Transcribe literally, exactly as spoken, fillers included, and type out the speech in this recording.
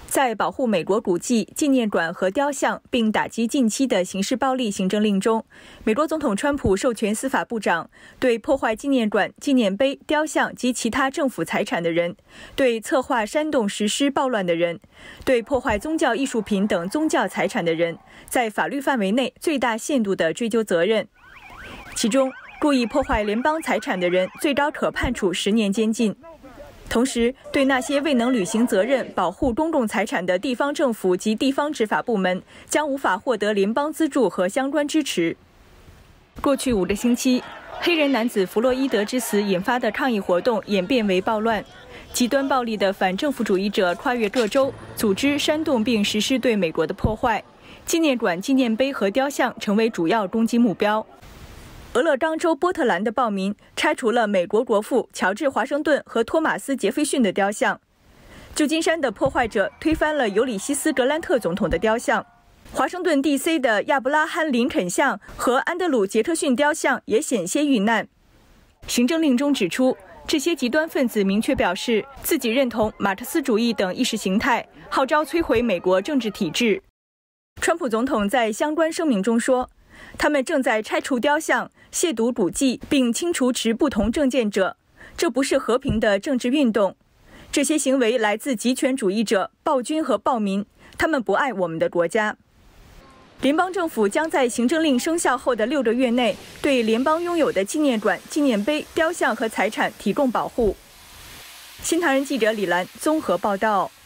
在保护美国古迹、纪念馆和雕像，并打击近期的刑事暴力行政令中，美国总统川普授权司法部长对破坏纪念馆、纪念碑、雕像及其他政府财产的人，对策划煽动实施暴乱的人，对破坏宗教艺术品等宗教财产的人，在法律范围内最大限度地追究责任。其中，故意破坏联邦财产的人，最高可判处十年监禁。同时，对那些未能履行责任保护公共财产的地方政府及地方执法部门，将无法获得联邦资助和相关支持。过去五个星期，黑人男子弗洛伊德之死引发的抗议活动演变为暴乱，极端暴力的反政府主义者跨越各州，组织煽动并实施对美国的破坏，纪念馆、纪念碑和雕像成为主要攻击目标。俄勒冈州波特兰的暴民拆除了美国国父乔治·华盛顿和托马斯·杰斐逊的雕像。旧金山的破坏者推翻了尤里西斯·格兰特总统的雕像。华盛顿 D C 的亚布拉罕·林肯像和安德鲁·杰克逊雕像也险些遇难。行政令中指出，这些极端分子明确表示自己认同马克思主义等意识形态，号召摧毁美国政治体制。川普总统在相关声明中说，他们正在拆除雕像、亵渎古迹，并清除持不同政见者。这不是和平的政治运动。这些行为来自极权主义者、暴君和暴民，他们不爱我们的国家。联邦政府将在行政令生效后的六个月内，对联邦拥有的纪念馆、纪念碑、雕像和财产提供保护。新唐人记者李兰综合报道。